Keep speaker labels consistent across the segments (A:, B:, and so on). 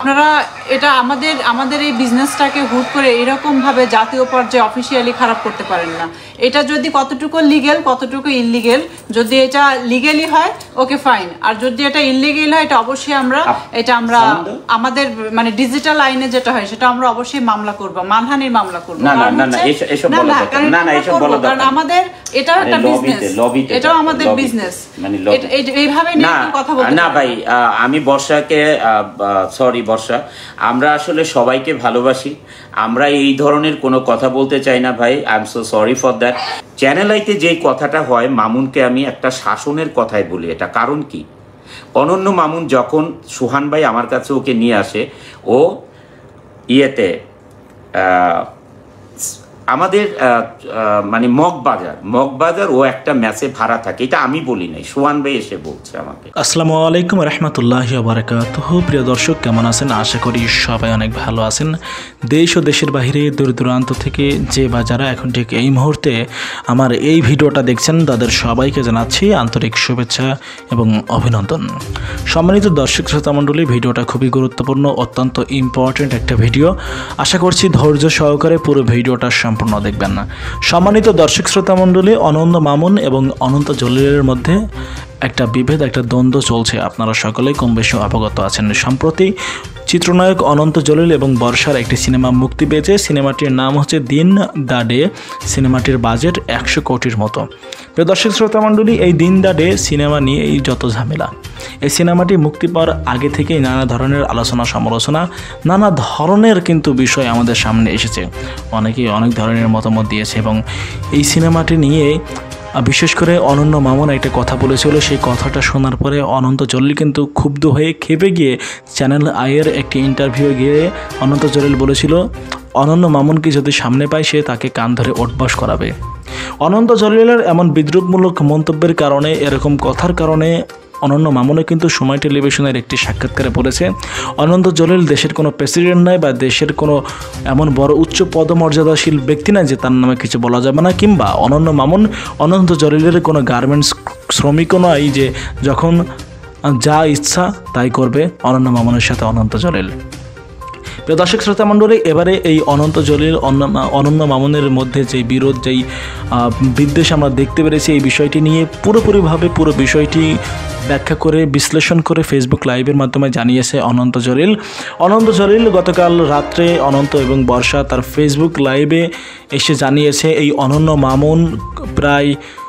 A: আপনারা এটা আমাদের এই বিজনেসটাকে হুট করে এরকমভাবে জাতীয় পর্যায়ে অফিসিয়ালি খারাপ করতে পারেন না। এটা যদি কতটুকু লিগেল কতটুকু ইললিগেল, যদি এটা লিগেলি হয় ওকে ফাইন, আর যদি এটা ইললিগেল হয় এটা অবশ্যই আমরা আমাদের মানে ডিজিটাল আইনে যেটা হয় সেটা আমরা অবশ্যই মামলা করব, মানহানির মামলা করব। কারণ আমাদের এটাও একটা বিজনেস, এটাও আমাদের বিজনেস, এইভাবে নিয়ে কথা বলতে
B: না ভাই। আমি বর্ষাকে সরি বর্ষা, আমরা আসলে সবাইকে ভালোবাসি, আমরা এই ধরনের কোনো কথা বলতে চাই না ভাই। I am so sorry for that. Channel আইতে যেই কথাটা হয় মামুনকে আমি একটা শাসনের কথাই বলি। এটা কারণ কি, অনন্য মামুন যখন সুহান ভাই আমার কাছে ওকে নিয়ে আসে, ও ইয়েতে আমাদের মানে মগবাজার ও একটা ম্যাচে ভাড়া থাকে, এটা আমি বলি নাই, সোহান ভাই এসে বলছে আমাকে।
C: আসসালামু আলাইকুম রহমতুল্লাহি ওয়া বারাকাতুহু। প্রিয় দর্শক, কেমন আছেন? আশা করি সবাই অনেক ভালো আছেন। দেশ ও দেশের বাইরে দূর দূরান্ত থেকে যে বা যারা এখন ঠিক এই মুহূর্তে আমার এই ভিডিওটা দেখছেন তাদের সবাইকে জানাচ্ছি আন্তরিক শুভেচ্ছা এবং অভিনন্দন। সম্মানিত দর্শক শ্রোতা মণ্ডলী, ভিডিওটা খুবই গুরুত্বপূর্ণ, অত্যন্ত ইম্পর্টেন্ট একটা ভিডিও। আশা করছি ধৈর্য সহকারে পুরো ভিডিওটা সম্পূর্ণ দেখবেন না। সম্মানিত দর্শক শ্রোতা মণ্ডলী, অনন্ত মামুন এবং অনন্ত জলিলের মধ্যে একটা বিভেদ, একটা দ্বন্দ্ব চলছে, আপনারা সকলেই কম বেশি অবগত আছেন। সম্প্রতি চিত্রনায়ক অনন্ত জলিল এবং বর্ষার একটি সিনেমা মুক্তি পেয়েছে। সিনেমাটির নাম হচ্ছে দিন দ্য ডে। সিনেমাটির বাজেট 100 কোটির মতো। প্রিয় দর্শক শ্রোতা মণ্ডলী, এই দিন দ্য ডে সিনেমা নিয়ে এই যত ঝামেলা, এই সিনেমাটি মুক্তি পাওয়ার আগে থেকেই নানা ধরনের আলোচনা সমালোচনা, নানা ধরনের কিন্তু বিষয় আমাদের সামনে এসেছে। অনেকেই অনেক ধরনের মতামত দিয়েছে এবং এই সিনেমাটি নিয়ে বিশেষ করে অনন্য মামুন একটা কথা বলেছিল। সেই কথাটা শোনার পরে অনন্ত জলিল কিন্তু ক্ষুব্ধ হয়ে খেপে গিয়ে চ্যানেল আইয়ের একটি ইন্টারভিউ গিয়ে অনন্ত জলিল বলেছিল অনন্য মামুনকে যদি সামনে পায় সে তাকে কান ধরে ওঠবস করাবে। অনন্ত জলিলের এমন বিদ্রুপমূলক মন্তব্যের কারণে, এরকম কথার কারণে অনন্য মামুনে কিন্তু সময় টেলিভিশনের একটি সাক্ষাৎকারে বলেছে অনন্ত জলিল দেশের কোনো প্রেসিডেন্ট নয় বা দেশের কোনো এমন বড় উচ্চ পদমর্যাদাশীল ব্যক্তি নয় যে তার নামে কিছু বলা যাবে না, কিংবা অনন্য মামুন অনন্ত জলিলের কোনো গার্মেন্টস শ্রমিকও নয় যে যখন যা ইচ্ছা তাই করবে অনন্য মামুনের সাথে অনন্ত জলিল। প্রিয় দর্শক শ্রোতা মণ্ডলী, এবারে এই অনন্ত জলিল অনন্য মামুনের মধ্যে যে বিরোধ, যেই বিদ্বেষ আমরা দেখতে পেরেছি, এই বিষয়টি নিয়ে পুরোপুরিভাবে পুরো বিষয়টি ব্যাখ্যা করে বিশ্লেষণ করে ফেসবুক লাইভের মাধ্যমে জানিয়েছে অনন্ত জলিল। অনন্ত জলিল গতকাল রাত্রে অনন্ত এবং বর্ষা তার ফেসবুক লাইভে এসে জানিয়েছে এই অনন্য মামুন প্রায়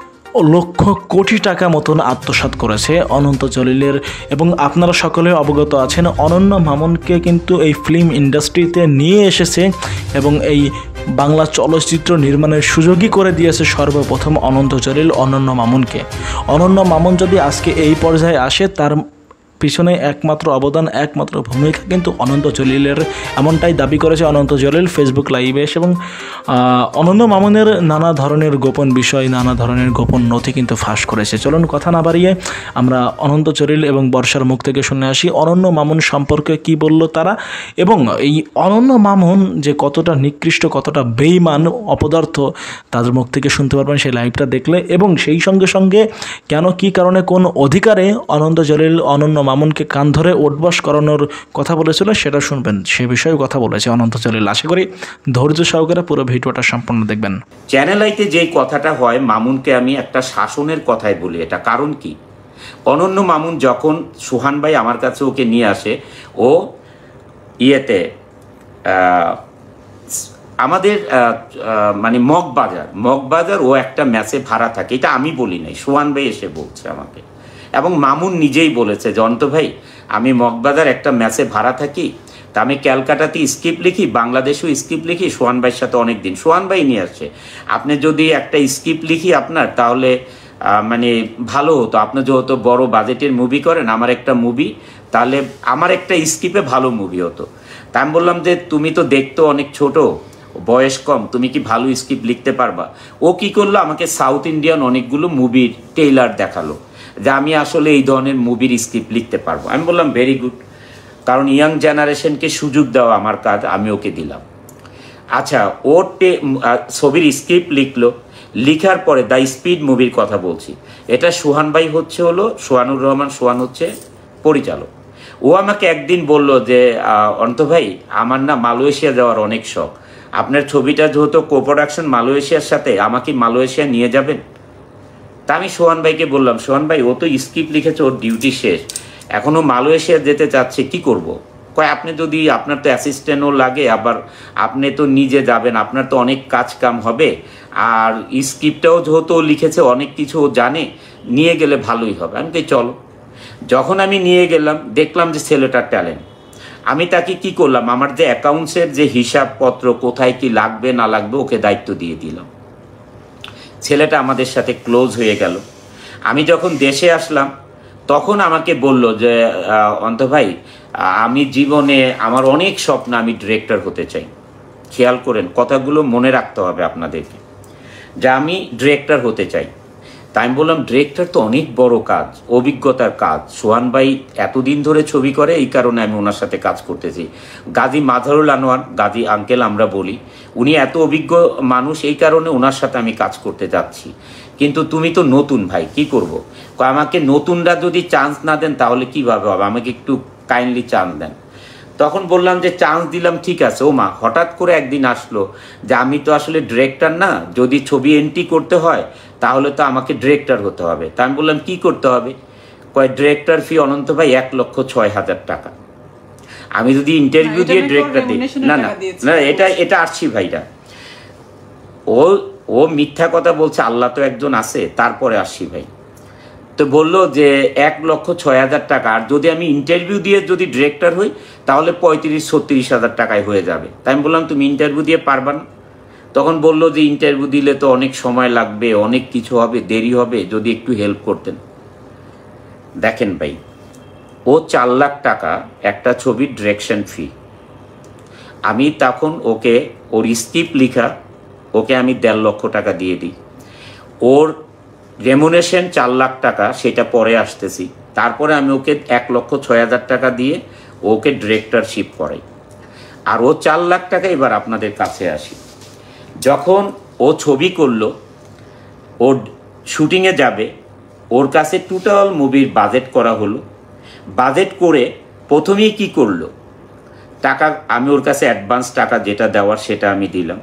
C: লক্ষ কোটি টাকা মতন আত্মসাৎ করেছে অনন্ত জলিলের। এবং আপনারা সকলে অবগত আছেন অনন্য মামুনকে কিন্তু এই ফিল্ম ইন্ডাস্ট্রিতে নিয়ে এসেছে এবং এই বাংলা চলচ্চিত্র নির্মাণের সুযোগই করে দিয়েছে সর্বপ্রথম অনন্ত জলিল অনন্য মামুনকে। অনন্য মামুন যদি আজকে এই পর্যায়ে আসে তার পিছনে একমাত্র অবদান, একমাত্র ভূমিকা কিন্তু অনন্ত জলিলের, এমনটাই দাবি করেছে অনন্ত জলিল ফেসবুক লাইভে এসে। এবং অনন্য মামুনের নানা ধরনের গোপন বিষয়, নানা ধরনের গোপন নথি কিন্তু ফাঁস করেছে। চলুন কথা না বাড়িয়ে আমরা অনন্ত জলিল এবং বর্ষার মুখ থেকে শুনে আসি অনন্য মামুন সম্পর্কে কি বলল তারা, এবং এই অনন্য মামুন যে কতটা নিকৃষ্ট, কতটা বেঈমান অপদার্থ তাদের মুখ থেকে শুনতে পারবেন সেই লাইভটা দেখলে। এবং সেই সঙ্গে সঙ্গে কেন, কি কারণে, কোন অধিকারে অনন্ত জলিল অনন্য মামুনকে কান ধরে ওঠবস করানোর কথা বলেছিল সেটা শুনবেন, সে বিষয়ে কথা বলেছে অনন্ত জলিল। আশা করি ধৈর্য সহকারে পুরো ভিডিওটা সম্পূর্ণ দেখবেন।
B: চ্যানেল আইতে যেই কথাটা হয় মামুনকে আমি একটা শাসনের কথাই বলি। এটা কারণ কি, অনন্য মামুন যখন সুহান ভাই আমার কাছে ওকে নিয়ে আসে, ও ইয়েতে আমাদের মানে মগবাজার ও একটা ম্যাচে ভাড়া থাকে, এটা আমি বলি নাই, সোহান ভাই এসে বলছে আমাকে। এবং মামুন নিজেই বলেছে জয়ন্ত ভাই আমি মগবাজার একটা ম্যাচে ভাড়া থাকি, তা আমি ক্যালকাটাতে স্ক্রিপ্ট লিখি, বাংলাদেশেও স্ক্রিপ্ট লিখি, সোহান ভাইয়ের সাথে অনেক দিন। সোহান ভাই নিয়ে আসছে, আপনি যদি একটা স্ক্রিপ্ট লিখি আপনার, তাহলে মানে ভালো হতো, আপনি যেহেতু বড় বাজেটের মুভি করেন, আমার একটা মুভি, তাহলে আমার একটা স্ক্রিপ্টে ভালো মুভি হতো। তা আমি বললাম যে তুমি তো দেখতো অনেক ছোট, বয়স কম, তুমি কি ভালো স্ক্রিপ্ট লিখতে পারবা? ও কি করলো, আমাকে সাউথ ইন্ডিয়ান অনেকগুলো মুভির ট্রেইলার দেখালো যে আমি আসলে এই ধরনের মুভির স্ক্রিপ্ট লিখতে পারবো। আমি বললাম ভেরি গুড, কারণ ইয়াং জেনারেশনকে সুযোগ দেওয়া আমার কাজ, আমি ওকে দিলাম। আচ্ছা, ও ছবির স্ক্রিপ্ট লিখলো, লিখার পরে দ্য স্পিড মুভির কথা বলছি, এটা সোহান ভাই হলো সোহানুর রহমান, সোহান হচ্ছে পরিচালক। ও আমাকে একদিন বলল যে অন্ত ভাই, আমার না মালয়েশিয়া যাওয়ার অনেক শখ, আপনার ছবিটা যেহেতু কোপ্রোডাকশন মালয়েশিয়ার সাথে, আমাকে মালয়েশিয়া নিয়ে যাবেন? তা আমি সোহান ভাইকে বললাম, সোহান ভাই ও তো স্ক্রিপ্ট লিখেছে, ওর ডিউটি শেষ, এখনও মালয়েশিয়া যেতে চাচ্ছে, কি করব? কয় আপনি যদি, আপনার তো অ্যাসিস্ট্যান্টও লাগে, আবার আপনি তো নিজে যাবেন, আপনার তো অনেক কাজ কাম হবে, আর স্ক্রিপ্টটাও যেহেতু ও লিখেছে, অনেক কিছু ও জানে, নিয়ে গেলে ভালোই হবে। আমি তো চলো। যখন আমি নিয়ে গেলাম, দেখলাম যে ছেলেটার ট্যালেন্ট। আমি তাকে কি করলাম, আমার যে অ্যাকাউন্টসের যে হিসাবপত্র, কোথায় কি লাগবে না লাগবে, ওকে দায়িত্ব দিয়ে দিলাম। ছেলেটা আমাদের সাথে ক্লোজ হয়ে গেল। আমি যখন দেশে আসলাম, তখন আমাকে বলল যে অন্ত ভাই, আমি জীবনে, আমার অনেক স্বপ্ন, আমি ডিরেক্টর হতে চাই। খেয়াল করেন, কথাগুলো মনে রাখতে হবে আপনাদেরকে, যে আমি ডিরেক্টর হতে চাই। তাই আমি বললাম, ডিরেক্টর তো অনেক বড় কাজ, অভিজ্ঞতার কাজ। সোহান ভাই এতদিন ধরে ছবি করে, এই কারণে আমি ওনার সাথে কাজ করতেছি। গাজী মাজারুল আনোয়ার, গাজী আঙ্কেল আমরা বলি, উনি এত অভিজ্ঞ মানুষ, এই কারণে ওনার সাথে আমি কাজ করতে যাচ্ছি। কিন্তু তুমি তো নতুন ভাই, কি করব? আমাকে নতুনরা যদি চান্স না দেন তাহলে কিভাবে হবে, আমাকে একটু কাইন্ডলি চান্স দেন। তখন বললাম যে চান্স দিলাম, ঠিক আছে। ও মা, হঠাৎ করে একদিন আসলো যে আমি তো আসলে ডিরেক্টর না, যদি ছবি এন্ট্রি করতে হয় তাহলে তো আমাকে ডিরেক্টর হতে হবে। তা আমি বললাম, কি করতে হবে? কয় ডিরেক্টর ফি অনন্ত ভাই 1,06,000 টাকা। আমি যদি ইন্টারভিউ দিয়ে ডিরেক্টর দিই, না না না, এটা আসছি ভাইরা, ও মিথ্যা কথা বলছে, আল্লাহ তো একজন আছে, তারপরে আসছি ভাই। তো বললো যে 1,06,000 টাকা, আর যদি আমি ইন্টারভিউ দিয়ে যদি ডিরেক্টর হই তাহলে 35-36,000 টাকায় হয়ে যাবে। তাই আমি বললাম, তুমি ইন্টারভিউ দিয়ে পারবা না? তখন বললো যে ইন্টারভিউ দিলে তো অনেক সময় লাগবে, অনেক কিছু হবে, দেরি হবে, যদি একটু হেল্প করতেন। দেখেন ভাই, ও 4 লাখ টাকা একটা ছবির ডিরেকশন ফি। আমি তখন ওকে, ওর স্ক্রিপ্ট লিখা, ওকে আমি 1.5 লক্ষ টাকা দিয়ে দিই। ওর রেমুনেশন 4 লাখ টাকা, সেটা পরে আসতেছি। তারপরে আমি ওকে 1,06,000 টাকা দিয়ে ওকে ডিরেক্টরশিপ করাই। আর ও 4 লাখ টাকা। এবার আপনাদের কাছে আসি, যখন ও ছবি করলো, ওর শুটিংয়ে যাবে, ওর কাছে টোটাল মুভির বাজেট করা হলো। বাজেট করে প্রথমেই কি করলো, টাকা আমি ওর কাছে অ্যাডভান্স টাকা যেটা দেওয়ার সেটা আমি দিলাম।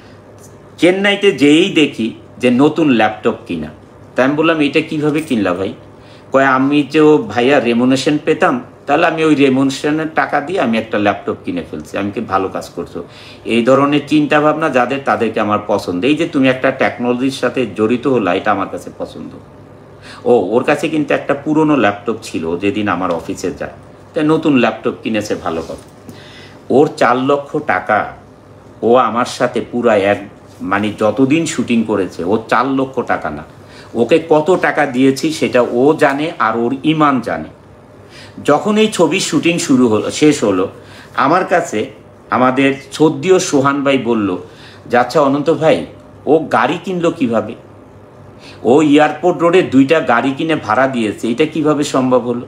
B: চেন্নাইতে যেই দেখি যে নতুন ল্যাপটপ কিনা। তাই আমি বললাম, এটা কিভাবে কিনলা ভাই? কয় আমি যে ভাইয়া রেমুনেশন পেতাম, তাহলে আমি ওই রেমুনেশনের টাকা দিয়ে আমি একটা ল্যাপটপ কিনে ফেলছি। আমি কি ভালো কাজ করছো? এই ধরনের চিন্তা ভাবনা যাদের, তাদেরকে আমার পছন্দ। এই যে তুমি একটা টেকনোলজির সাথে জড়িত হলো, এটা আমার কাছে পছন্দ। ওর কাছে কিন্তু একটা পুরনো ল্যাপটপ ছিল, যেদিন আমার অফিসে যায়, তাই নতুন ল্যাপটপ কিনেছে, ভালো কথা। ওর 4 লক্ষ টাকা ও আমার সাথে পুরা মানে যতদিন শুটিং করেছে, ও 4 লক্ষ টাকা না, ওকে কত টাকা দিয়েছি সেটা ও জানে, আর ওর ইমান জানে। যখন এই ছবির শুটিং শুরু হলো, শেষ হলো, আমার কাছে আমাদের সদ্যীয় সোহান ভাই বলল যে আচ্ছা অনন্ত ভাই, ও গাড়ি কিনলো কিভাবে? ও এয়ারপোর্ট রোডে 2টা গাড়ি কিনে ভাড়া দিয়েছে, এটা কিভাবে সম্ভব হলো?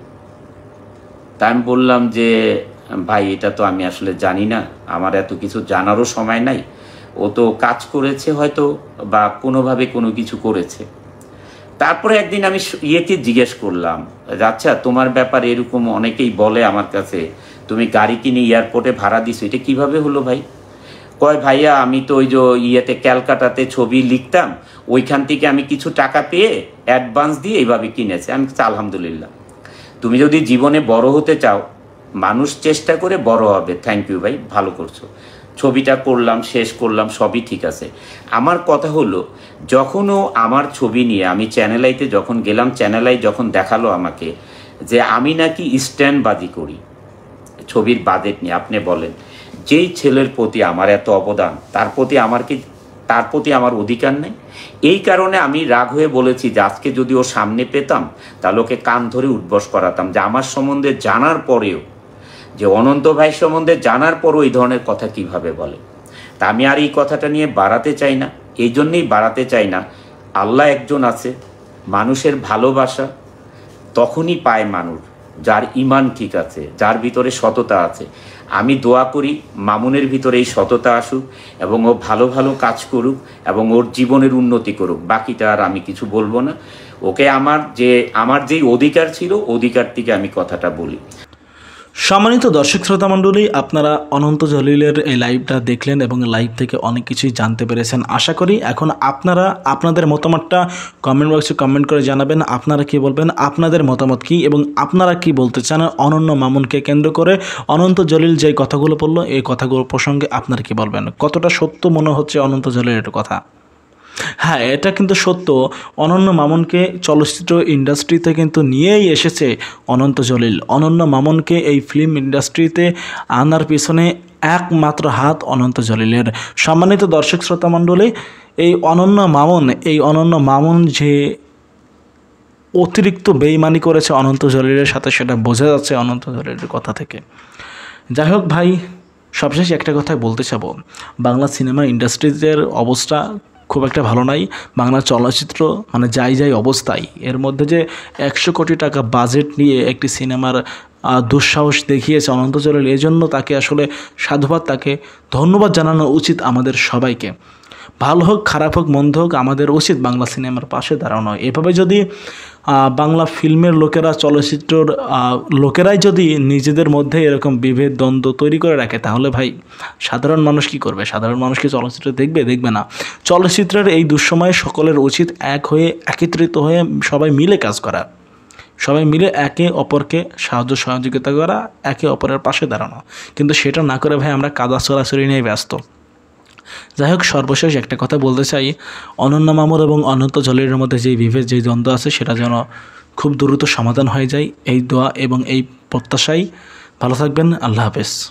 B: তাই আমি বললাম যে ভাই, এটা তো আমি আসলে জানি না, আমার এত কিছু জানারও সময় নাই। ও তো কাজ করেছে হয়তো, বা কোনোভাবে কোনো কিছু করেছে। তারপরে একদিন আমি ইয়েকে জিজ্ঞেস করলাম, আচ্ছা তোমার ব্যাপারে এরকম অনেকেই বলে আমার কাছে, তুমি গাড়ি কিনে এয়ারপোর্টে ভাড়া দিছো, এটা কিভাবে হলো ভাই? কয় ভাইয়া, আমি তো ওই যে ইয়েতে ক্যালকাটাতে ছবি লিখতাম, ওইখান থেকে আমি কিছু টাকা পেয়ে অ্যাডভান্স দিয়ে এইভাবে কিনেছে। আমি আলহামদুলিল্লাহ, তুমি যদি জীবনে বড় হতে চাও, মানুষ চেষ্টা করে বড় হবে। থ্যাংক ইউ ভাই, ভালো করছো। ছবিটা করলাম, শেষ করলাম, সবই ঠিক আছে। আমার কথা হলো, যখনও আমার ছবি নিয়ে আমি চ্যানেল আইতে যখন গেলাম, চ্যানেল আই যখন দেখালো আমাকে যে আমি নাকি স্ট্যান্ডবাজি করি ছবির বাজেট নিয়ে, আপনি বলেন, যেই ছেলের প্রতি আমার এত অবদান, তার প্রতি আমার অধিকার নেই? এই কারণে আমি রাগ হয়ে বলেছি যে আজকে যদি ও সামনে পেতাম, তাহলে ওকে কান ধরে উঠবস করাতাম, যে আমার সম্বন্ধে জানার পরেও, যে অনন্ত ভাই সম্বন্ধে জানার পরও এই ধরনের কথা কিভাবে বলে। তা আমি আর এই কথাটা নিয়ে বাড়াতে চাই না। এই জন্যেই বাড়াতে চাই না, আল্লাহ একজন আছে, মানুষের ভালোবাসা তখনই পায় মানুষ যার ইমান ঠিক আছে, যার ভিতরে সততা আছে। আমি দোয়া করি মামুনের ভিতরে এই সততা আসুক, এবং ও ভালো ভালো কাজ করুক, এবং ওর জীবনের উন্নতি করুক। বাকিটা আর আমি কিছু বলবো না। ওকে আমার যেই অধিকার ছিল, অধিকার থেকে আমি কথাটা বলি।
C: সম্মানিত দর্শক শ্রোতা মণ্ডলী, আপনারা অনন্ত জলিলের এই লাইভটা দেখলেন এবং লাইভ থেকে অনেক কিছুই জানতে পেরেছেন আশা করি। এখন আপনারা আপনাদের মতামতটা কমেন্ট বক্সে কমেন্ট করে জানাবেন, আপনারা কি বলবেন, আপনাদের মতামত কি এবং আপনারা কি বলতে চান অনন্য মামুনকে কেন্দ্র করে। অনন্ত জলিল যে কথাগুলো বললো এই কথাগুলো প্রসঙ্গে আপনারা কি বলবেন, কতটা সত্য মনে হচ্ছে অনন্ত জলিলের কথা? হ্যাঁ, এটা কিন্তু সত্য। অনন্য মামুনকে চলচ্চিত্র ইন্ডাস্ট্রিতে কিন্তু নিয়েই এসেছে অনন্ত জলিল। অনন্য মামুনকে এই ফিল্ম ইন্ডাস্ট্রিতে আনার পিছনে একমাত্র হাত অনন্ত জলিলের। সম্মানিত দর্শক শ্রোতা মণ্ডলী, এই অনন্য মামুন যে অতিরিক্ত বেইমানি করেছে অনন্ত জলিলের সাথে সেটা বোঝা যাচ্ছে অনন্ত জলিলের কথা থেকে। যাই হোক ভাই, সবশেষে একটা কথাই বলতে চাবো, বাংলা সিনেমা ইন্ডাস্ট্রিজের অবস্থা খুব একটা ভালো নাই। বাংলা চলচ্চিত্র মানে যাই অবস্থায়, এর মধ্যে যে 100 কোটি টাকা বাজেট নিয়ে একটি সিনেমার দুঃসাহস দেখিয়েছে অনন্ত জলিল, এজন্য তাকে আসলে সাধুবাদ, তাকে ধন্যবাদ জানানো উচিত আমাদের সবাইকে। ভালো হোক খারাপ হোক মন্দ হোক, আমাদের উচিত বাংলা সিনেমার পাশে দাঁড়ানো। এভাবে যদি বাংলা ফিল্মের লোকেরা, চলচ্চিত্রর লোকেরাই যদি নিজেদের মধ্যে এরকম বিভেদ দ্বন্দ্ব তৈরি করে রাখে, তাহলে ভাই সাধারণ মানুষ কি করবে? সাধারণ মানুষ কি চলচ্চিত্র দেখবে না। চলচ্চিত্রের এই দুঃসময়ে সকলের উচিত এক হয়ে, একত্রিত হয়ে সবাই মিলে কাজ করা, সবাই মিলে একে অপরকে সাহায্য সহযোগিতা করা, একে অপরের পাশে দাঁড়ানো। কিন্তু সেটা না করে ভাই আমরা কাদা চোরাচুরি নিয়ে ব্যস্ত। যাই হোক, সর্বশেষ একটা কথা বলতে চাই, অনন্য মামুন এবং অনন্ত জলিলের মধ্যে যেই বিভেদ, যেই দ্বন্দ্ব আছে, সেটা যেন খুব দ্রুত সমাধান হয়ে যায়, এই দোয়া এবং এই প্রত্যাশাই। ভালো থাকবেন, আল্লাহ হাফেজ।